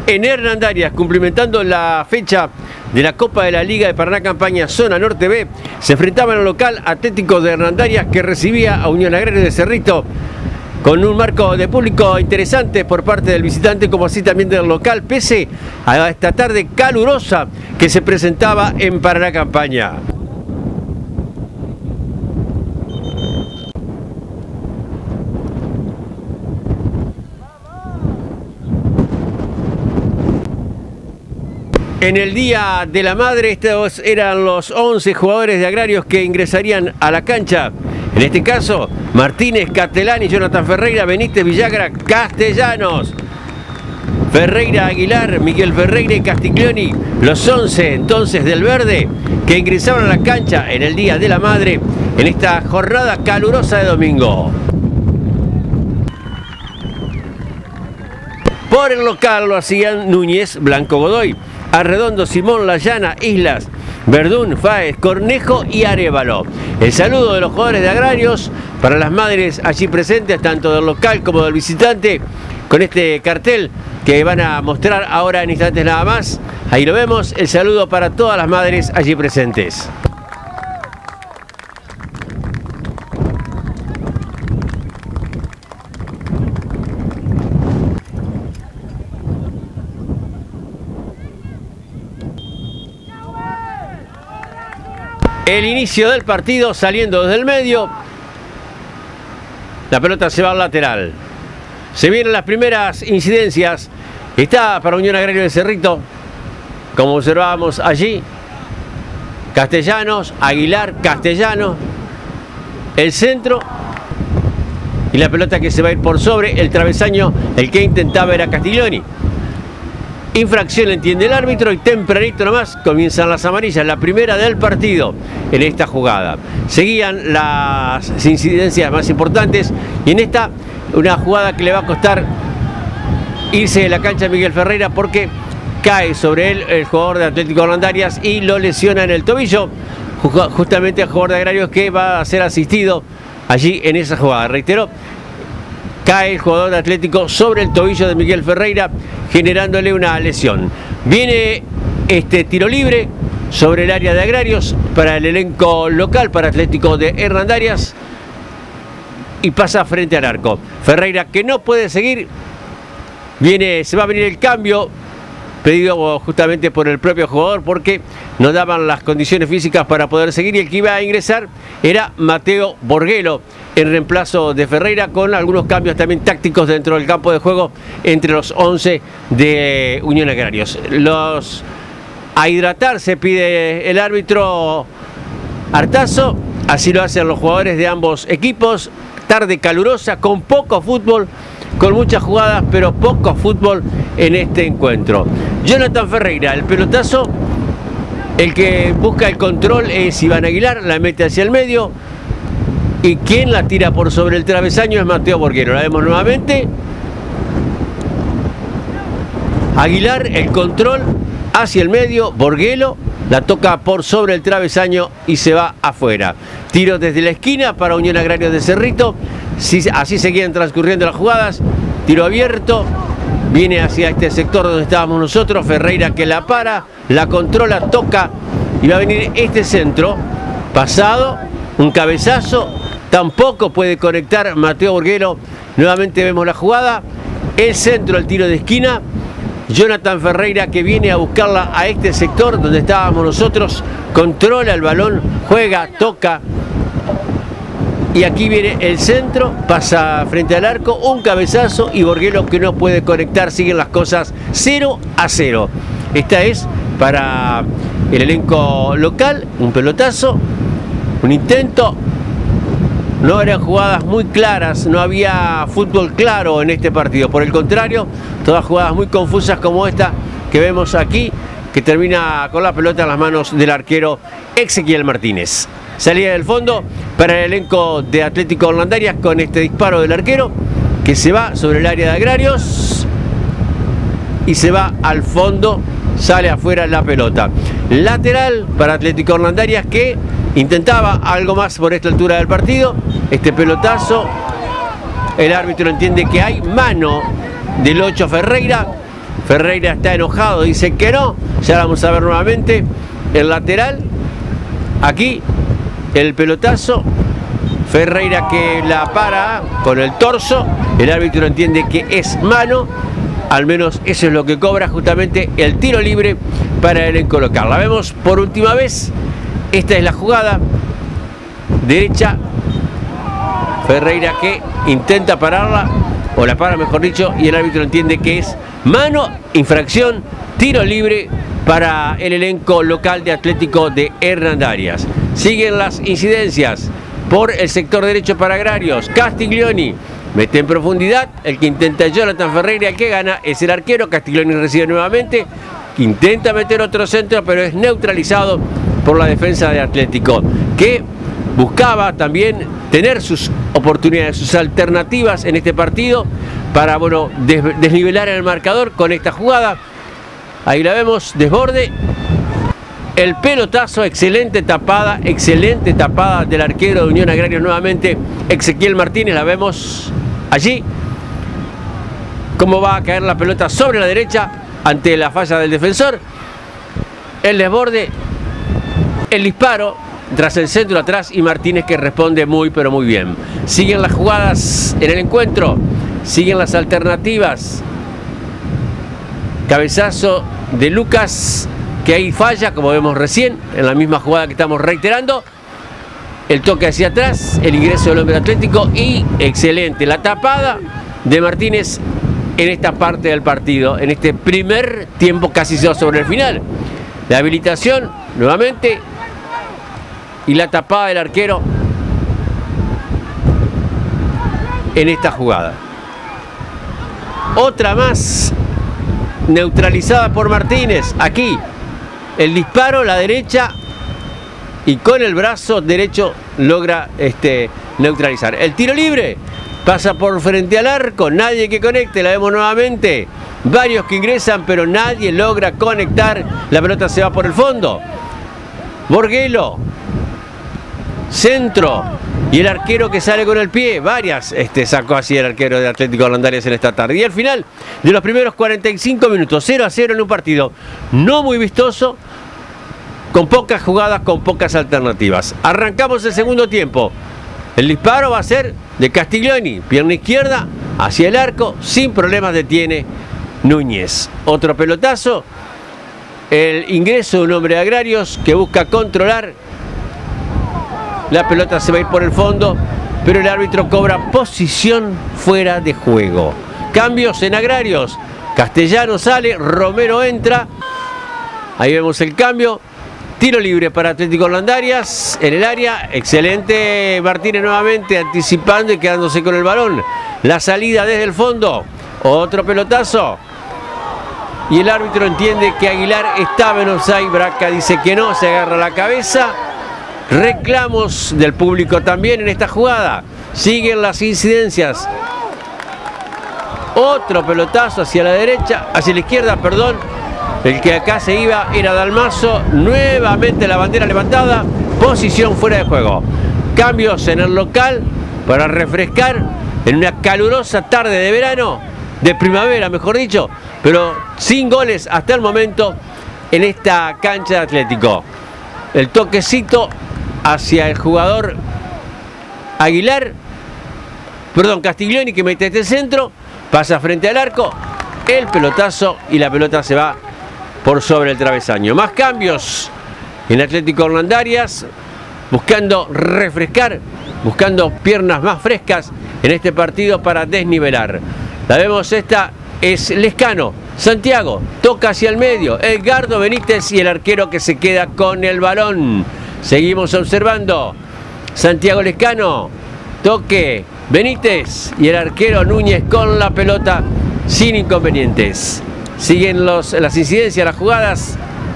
En Hernandarias, cumplimentando la fecha de la Copa de la Liga de Paraná Campaña Zona Norte B, se enfrentaban al local Atlético de Hernandarias, que recibía a Unión Agraria de Cerrito, con un marco de público interesante por parte del visitante, como así también del local, pese a esta tarde calurosa que se presentaba en Paraná Campaña. En el Día de la Madre, estos eran los 11 jugadores de Agrarios que ingresarían a la cancha. En este caso, Martínez, Castellani, Jonathan Ferreira, Benítez, Villagra, Castellanos, Ferreira, Aguilar, Miguel Ferreira y Castiglioni, los 11 entonces del verde que ingresaron a la cancha en el Día de la Madre en esta jornada calurosa de domingo. Por el local lo hacían Núñez, Blanco Godoy, Arredondo, Simón, Layana, Islas, Verdún, Fáez, Cornejo y Arévalo. El saludo de los jugadores de Agrarios para las madres allí presentes, tanto del local como del visitante, con este cartel que van a mostrar ahora en instantes nada más. Ahí lo vemos, el saludo para todas las madres allí presentes. El inicio del partido saliendo desde el medio. La pelota se va al lateral. Se vienen las primeras incidencias. Está para Unión Agraria de Cerrito, como observábamos allí. Castellanos, Aguilar, Castellanos. El centro. Y la pelota que se va a ir por sobre el travesaño. El que intentaba era Castiglioni. Infracción, entiende el árbitro, y tempranito nomás comienzan las amarillas, la primera del partido en esta jugada. Seguían las incidencias más importantes y en esta una jugada que le va a costar irse de la cancha a Miguel Ferreira, porque cae sobre él el jugador de Atlético Hernandarias y lo lesiona en el tobillo, justamente el jugador de Agrarios, que va a ser asistido allí en esa jugada. Reitero, cae el jugador de Atlético sobre el tobillo de Miguel Ferreira, generándole una lesión. Viene este tiro libre sobre el área de Agrarios para el elenco local, para Atlético de Hernandarias, y pasa frente al arco. Ferreira, que no puede seguir, se va a venir el cambio pedido justamente por el propio jugador, porque no daban las condiciones físicas para poder seguir, y el que iba a ingresar era Mateo Borguelo en reemplazo de Ferreira, con algunos cambios también tácticos dentro del campo de juego entre los 11 de Unión Agrarios. A hidratarse pide el árbitro Artazo, así lo hacen los jugadores de ambos equipos. Tarde calurosa, con poco fútbol, con muchas jugadas, pero poco fútbol en este encuentro. Jonathan Ferreira, el pelotazo, el que busca el control es Iván Aguilar, la mete hacia el medio, y quien la tira por sobre el travesaño es Mateo Borguelo. La vemos nuevamente. Aguilar, el control hacia el medio, Borguelo la toca por sobre el travesaño y se va afuera. Tiro desde la esquina para Unión Agraria de Cerrito. Así seguían transcurriendo las jugadas. Tiro abierto. Viene hacia este sector donde estábamos nosotros. Ferreira, que la para, la controla, toca. Y va a venir este centro. Pasado, un cabezazo. Tampoco puede conectar Mateo Borguelo. Nuevamente vemos la jugada. El centro, el tiro de esquina. Jonathan Ferreira, que viene a buscarla a este sector donde estábamos nosotros, controla el balón, juega, toca, y aquí viene el centro, pasa frente al arco, un cabezazo, y Borguelo, que no puede conectar. Siguen las cosas 0-0. Esta es para el elenco local, un pelotazo, un intento. No eran jugadas muy claras, no había fútbol claro en este partido. Por el contrario, todas jugadas muy confusas como esta que vemos aquí, que termina con la pelota en las manos del arquero Ezequiel Martínez. Salida del fondo para el elenco de Atlético Hernandarias con este disparo del arquero, que se va sobre el área de Agrarios y se va al fondo, sale afuera la pelota. Lateral para Atlético Hernandarias, que intentaba algo más por esta altura del partido. Este pelotazo, el árbitro entiende que hay mano del 8 Ferreira. Ferreira está enojado, dice que no. Ya vamos a ver nuevamente el lateral. Aquí el pelotazo. Ferreira que la para con el torso. El árbitro entiende que es mano. Al menos eso es lo que cobra justamente el tiro libre para el elenco local. La vemos por última vez. Esta es la jugada. Derecha. Ferreira que intenta pararla, o la para mejor dicho, y el árbitro entiende que es mano, infracción, tiro libre para el elenco local de Atlético de Hernandarias. Siguen las incidencias por el sector derecho para Agrarios. Castiglioni mete en profundidad, el que intenta Jonathan Ferreira, el que gana es el arquero. Castiglioni recibe nuevamente, intenta meter otro centro, pero es neutralizado por la defensa de Atlético, que buscaba también tener sus oportunidades, sus alternativas en este partido para, bueno, desnivelar el marcador con esta jugada. Ahí la vemos, desborde, el pelotazo, excelente tapada del arquero de Unión Agraria nuevamente, Ezequiel Martínez. La vemos allí, cómo va a caer la pelota sobre la derecha ante la falla del defensor. El desborde, el disparo tras el centro atrás y Martínez que responde muy pero muy bien. Siguen las jugadas en el encuentro, siguen las alternativas. Cabezazo de Lucas que ahí falla, como vemos recién en la misma jugada que estamos reiterando. El toque hacia atrás, el ingreso del hombre atlético y excelente la tapada de Martínez en esta parte del partido, en este primer tiempo casi sobre el final. La habilitación nuevamente y la tapada del arquero en esta jugada. Otra más neutralizada por Martínez. Aquí el disparo, la derecha, y con el brazo derecho logra neutralizar. El tiro libre pasa por frente al arco, nadie que conecte. La vemos nuevamente, varios que ingresan pero nadie logra conectar. La pelota se va por el fondo. Borguelo, centro, y el arquero que sale con el pie. Varias sacó así el arquero de Atlético Hernandarias en esta tarde. Y al final de los primeros 45 minutos, 0-0 en un partido no muy vistoso, con pocas jugadas, con pocas alternativas. Arrancamos el segundo tiempo. El disparo va a ser de Castiglioni, pierna izquierda hacia el arco, sin problemas detiene Núñez. Otro pelotazo, el ingreso de un hombre de Agrarios que busca controlar. La pelota se va a ir por el fondo, pero el árbitro cobra posición fuera de juego. Cambios en Agrarios. Castellano sale, Romero entra. Ahí vemos el cambio. Tiro libre para Atlético Hernandarias en el área. Excelente Martínez nuevamente anticipando y quedándose con el balón. La salida desde el fondo. Otro pelotazo. Y el árbitro entiende que Aguilar estaba en offside. Braca dice que no, se agarra la cabeza. Reclamos del público también en esta jugada. Siguen las incidencias. Otro pelotazo hacia la derecha, hacia la izquierda, perdón. El que acá se iba era Dalmazo. Nuevamente la bandera levantada. Posición fuera de juego. Cambios en el local para refrescar en una calurosa tarde de verano, de primavera mejor dicho, pero sin goles hasta el momento en esta cancha de Atlético. El toquecito hacia el jugador Aguilar, perdón, Castiglioni, que mete este centro, pasa frente al arco, el pelotazo y la pelota se va por sobre el travesaño. Más cambios en Atlético Hernandarias, buscando refrescar, buscando piernas más frescas en este partido para desnivelar. La vemos, esta es Lescano, Santiago, toca hacia el medio, Edgardo Benítez y el arquero que se queda con el balón. Seguimos observando, Santiago Lescano, toque, Benítez y el arquero Núñez con la pelota sin inconvenientes. Siguen las incidencias, las jugadas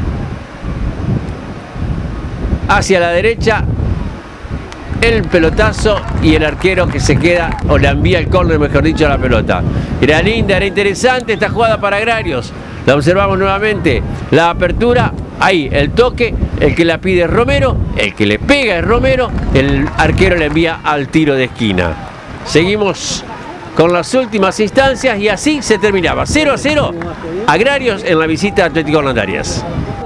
hacia la derecha, el pelotazo y el arquero que se queda, o le envía el córner, mejor dicho, a la pelota. Era linda, era interesante esta jugada para Agrarios. La observamos nuevamente, la apertura, ahí el toque, el que la pide es Romero, el que le pega es Romero, el arquero le envía al tiro de esquina. Seguimos con las últimas instancias y así se terminaba 0-0 Agrarios en la visita a Atlético Hernandarias.